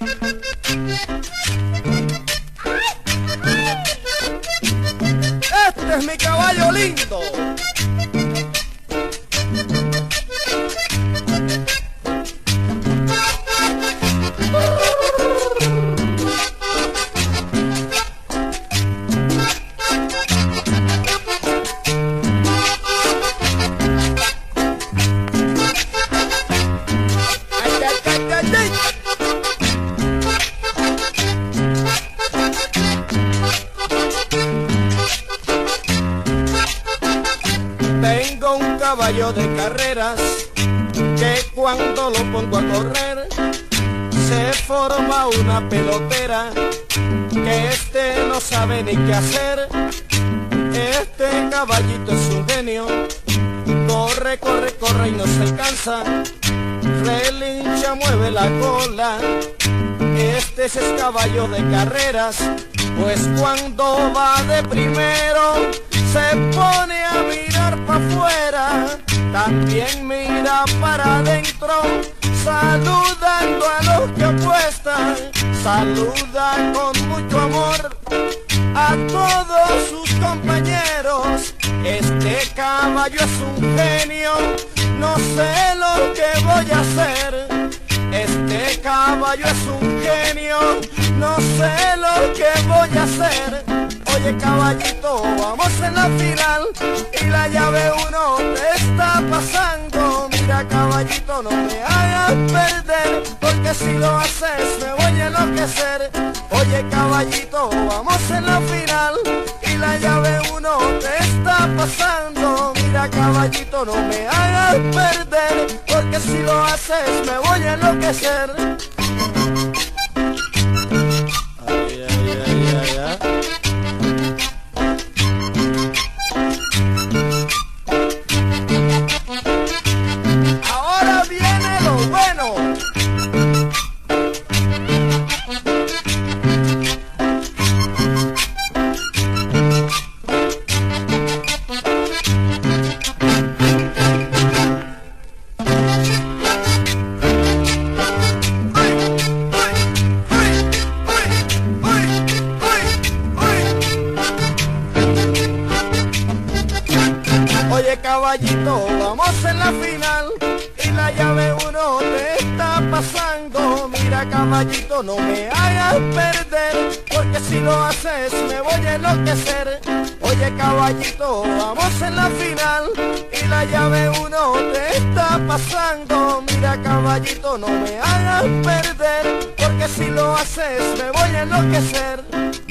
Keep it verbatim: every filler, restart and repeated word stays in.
Este es mi caballo lindo. Tengo un caballo de carreras que cuando lo pongo a correr se forma una pelotera que este no sabe ni qué hacer. Este caballito es un genio, corre, corre, corre y no se alcanza, relincha, mueve la cola. Este es el caballo de carreras, pues cuando va de primero se pone a mirar para afuera, también mira para adentro, saludando a los que apuestan, saluda con mucho amor a todos sus compañeros. Este caballo es un genio, no sé lo que voy a hacer. Este caballo es un genio, no sé lo que voy a hacer. Oye caballito, vamos en la final y la llave uno te está pasando. Mira caballito, no me hagas perder, porque si lo haces me voy a enloquecer. Oye caballito, vamos en la final y la llave uno te está pasando. Mira caballito, no me hagas perder, porque si lo haces me voy a enloquecer. Ay, ay, ay, ay, ay. Ahora viene lo bueno. Oye caballito, vamos en la final y la llave uno te está pasando. Mira caballito, no me hagas perder, porque si lo haces me voy a enloquecer. Oye caballito, vamos en la final y la llave uno te está pasando. Mira caballito, no me hagas perder, porque si lo haces me voy a enloquecer.